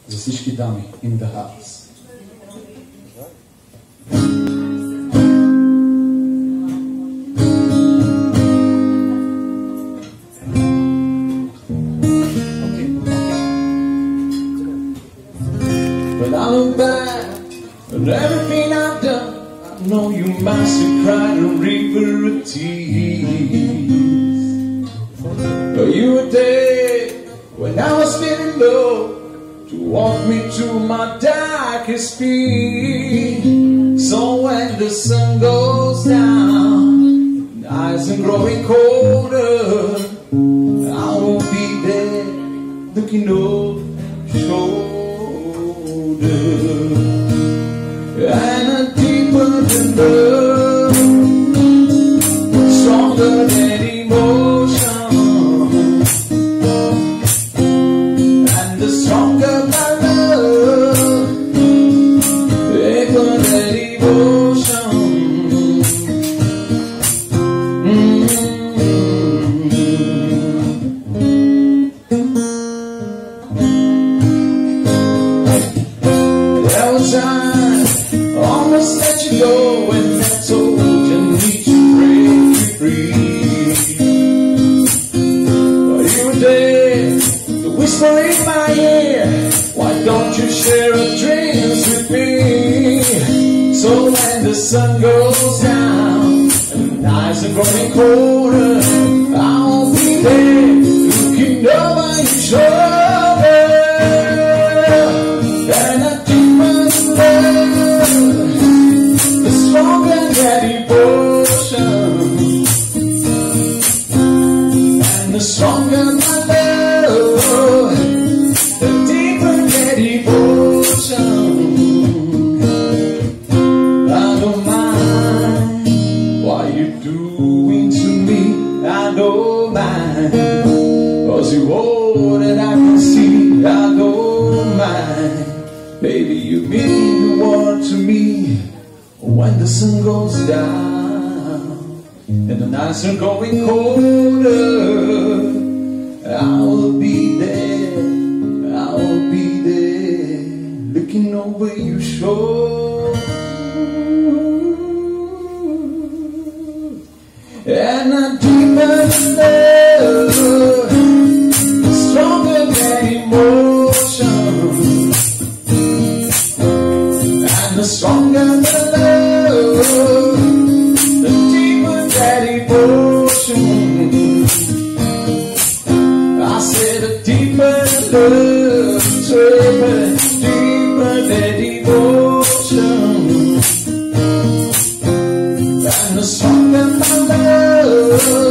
За всички дами in the house. When I look back on everything I've done, I know you must have cried a river of tears. But you were there when I was feeling low, to walk me to my darkest fear. So when the sun goes down, and eyes are growing colder, I will be there looking over your shoulder. And a deeper than love, stronger than emotion, and the stronger my love, deeper than emotion. There was time almost let you go when I told you need to break free. But you were there, the whisper in my ear, why don't you share a dreams with me? So when the sun goes down and the nights are growing colder, I'll be there looking over your shoulder. And I keep my love, the stronger that devotion, and the stronger my love, the deeper that devotion. I don't mind what you're doing to me, I don't mind, 'cause you're all that I can see, I don't mind. Baby, you mean the world to me. When the sun goes down and the nights are going colder, I will be there, I will be there, looking over your shoulder. And a deeper love, stronger than emotion, and the stronger the love, the deeper that devotion. I said a deeper love, deeper that devotion, and the stronger my love,